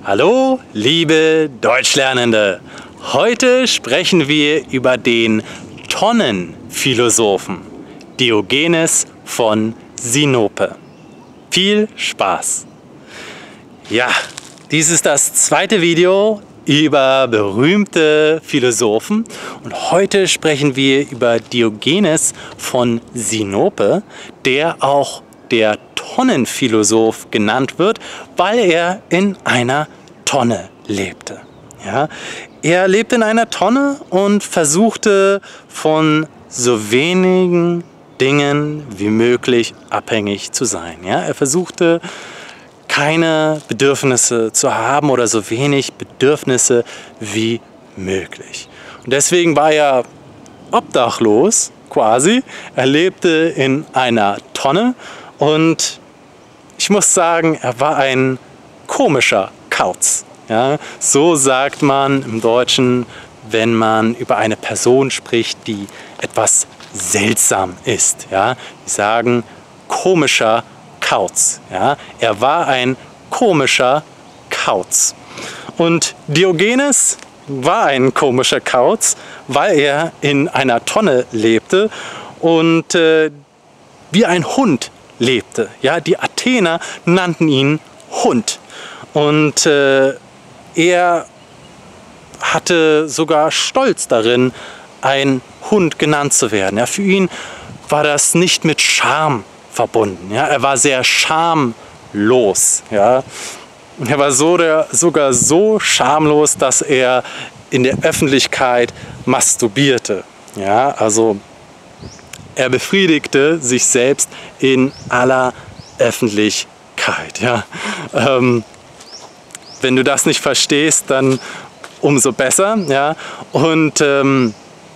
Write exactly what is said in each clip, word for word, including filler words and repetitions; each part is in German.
Hallo, liebe Deutschlernende! Heute sprechen wir über den Tonnenphilosophen Diogenes von Sinope. Viel Spaß! Ja, dies ist das zweite Video über berühmte Philosophen und heute sprechen wir über Diogenes von Sinope, der auch der Tonnenphilosoph genannt wird, weil er in einer Tonne lebte. Ja, er lebte in einer Tonne und versuchte von so wenigen Dingen wie möglich abhängig zu sein. Ja, er versuchte keine Bedürfnisse zu haben oder so wenig Bedürfnisse wie möglich. Und deswegen war er obdachlos quasi. Er lebte in einer Tonne und ich muss sagen, er war ein komischer Kauz. Ja, so sagt man im Deutschen, wenn man über eine Person spricht, die etwas seltsam ist. Ja, die sagen komischer Kauz. Ja, er war ein komischer Kauz. Und Diogenes war ein komischer Kauz, weil er in einer Tonne lebte und äh, wie ein Hund lebte. Ja, die Athener nannten ihn Hund. Und äh, er hatte sogar Stolz darin, ein Hund genannt zu werden. Ja, für ihn war das nicht mit Scham verbunden. Ja, er war sehr schamlos. Ja. Er war so der, sogar so schamlos, dass er in der Öffentlichkeit masturbierte. Ja, also er befriedigte sich selbst in aller Öffentlichkeit. Ja. Ähm, wenn du das nicht verstehst, dann umso besser. Ja. Und ähm,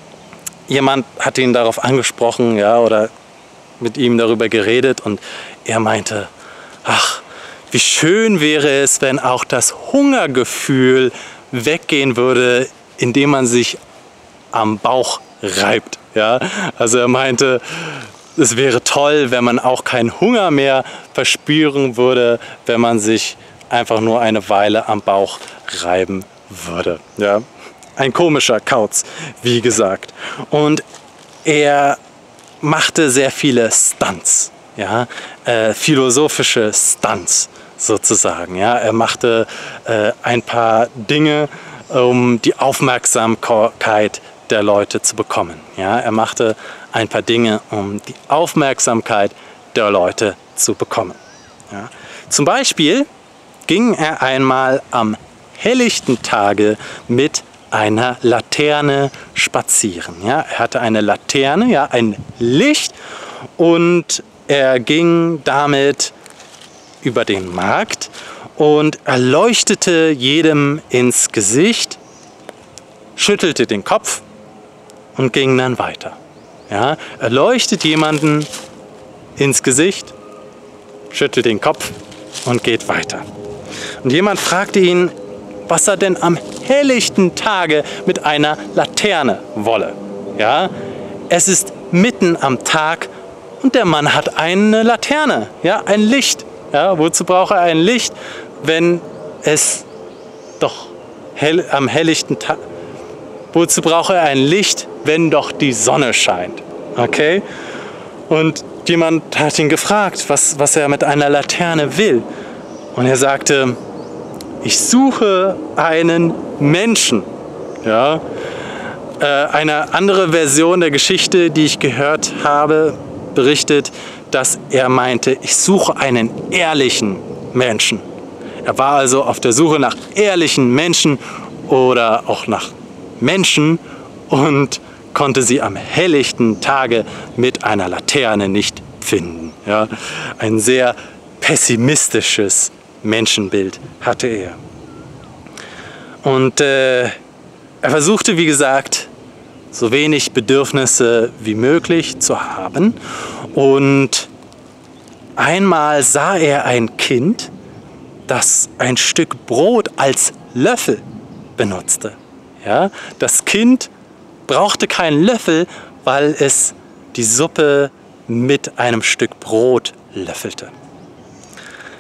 jemand hat ihn darauf angesprochen, ja, oder mit ihm darüber geredet und er meinte, ach, wie schön wäre es, wenn auch das Hungergefühl weggehen würde, indem man sich am Bauch reibt. Ja? Also er meinte, es wäre toll, wenn man auch keinen Hunger mehr verspüren würde, wenn man sich einfach nur eine Weile am Bauch reiben würde. Ja? Ein komischer Kauz, wie gesagt. Und er machte sehr viele Stunts, ja? äh, philosophische Stunts sozusagen. Ja? Er machte äh, ein paar Dinge, um die Aufmerksamkeit der Leute zu bekommen. Ja? Er machte ein paar Dinge, um die Aufmerksamkeit der Leute zu bekommen. Ja? Zum Beispiel ging er einmal am helllichten Tage mit einer Laterne spazieren. Ja? Er hatte eine Laterne, ja, ein Licht, und er ging damit über den Markt und er leuchtete jedem ins Gesicht, schüttelte den Kopf und ging dann weiter. Ja? Er leuchtet jemanden ins Gesicht, schüttelt den Kopf und geht weiter. Und jemand fragte ihn, was er denn am helllichten Tage mit einer Laterne wolle. Ja? Es ist mitten am Tag und der Mann hat eine Laterne, ja? Ein Licht. Ja? Wozu braucht er ein Licht, wenn es doch hell, am helllichten Tag... Wozu braucht er ein Licht, wenn doch die Sonne scheint? Okay? Und jemand hat ihn gefragt, was, was er mit einer Laterne will. Und er sagte, ich suche einen Menschen. Ja? Äh, eine andere Version der Geschichte, die ich gehört habe, berichtet, dass er meinte, ich suche einen ehrlichen Menschen. Er war also auf der Suche nach ehrlichen Menschen oder auch nach Menschen und konnte sie am helllichten Tage mit einer Laterne nicht finden. Ja? Ein sehr pessimistisches Menschenbild hatte er. Und äh, er versuchte, wie gesagt, so wenig Bedürfnisse wie möglich zu haben. Und einmal sah er ein Kind, das ein Stück Brot als Löffel benutzte. Ja? Das Kind brauchte keinen Löffel, weil es die Suppe mit einem Stück Brot löffelte.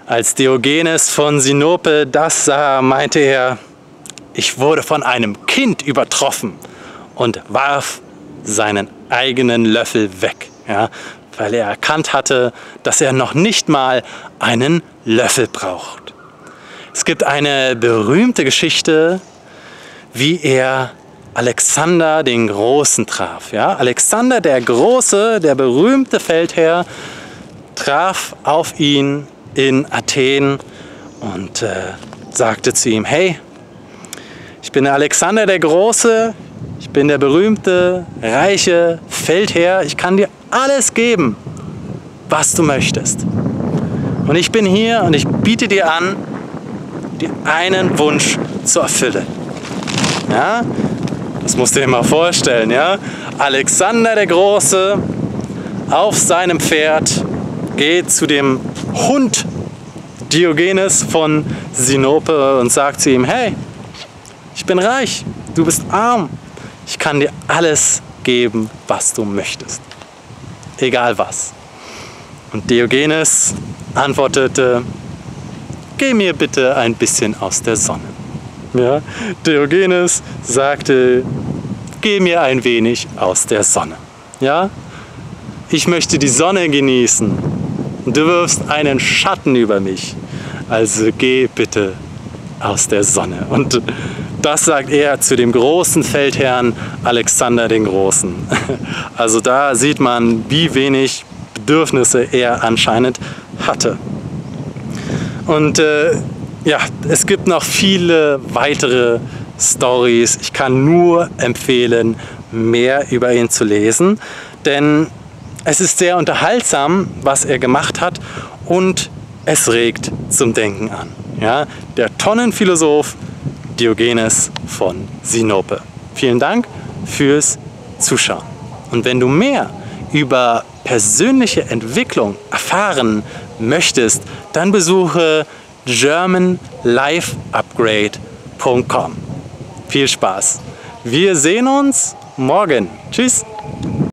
Als Diogenes von Sinope das sah, meinte er, ich wurde von einem Kind übertroffen und warf seinen eigenen Löffel weg, ja, weil er erkannt hatte, dass er noch nicht mal einen Löffel braucht. Es gibt eine berühmte Geschichte, wie er Alexander den Großen traf. Ja? Alexander der Große, der berühmte Feldherr, traf auf ihn in Athen und äh, sagte zu ihm, hey, ich bin Alexander der Große, ich bin der berühmte, reiche Feldherr, ich kann dir alles geben, was du möchtest. Und ich bin hier und ich biete dir an, dir einen Wunsch zu erfüllen. Ja? Das musst du dir mal vorstellen. Ja? Alexander der Große auf seinem Pferd geht zu dem Hund Diogenes von Sinope und sagt zu ihm, hey, ich bin reich, du bist arm, ich kann dir alles geben, was du möchtest. Egal was. Und Diogenes antwortete, geh mir bitte ein bisschen aus der Sonne. Ja, Diogenes sagte, geh mir ein wenig aus der Sonne. Ja, ich möchte die Sonne genießen und du wirfst einen Schatten über mich. Also geh bitte aus der Sonne. Und das sagt er zu dem großen Feldherrn Alexander den Großen. Also da sieht man, wie wenig Bedürfnisse er anscheinend hatte. Und äh, ja, es gibt noch viele weitere Stories. Ich kann nur empfehlen, mehr über ihn zu lesen, denn es ist sehr unterhaltsam, was er gemacht hat und es regt zum Denken an. Ja, der Tonnenphilosoph Diogenes von Sinope. Vielen Dank fürs Zuschauen. Und wenn du mehr über persönliche Entwicklung erfahren möchtest, dann besuche german life upgrade punkt com. Viel Spaß. Wir sehen uns morgen. Tschüss.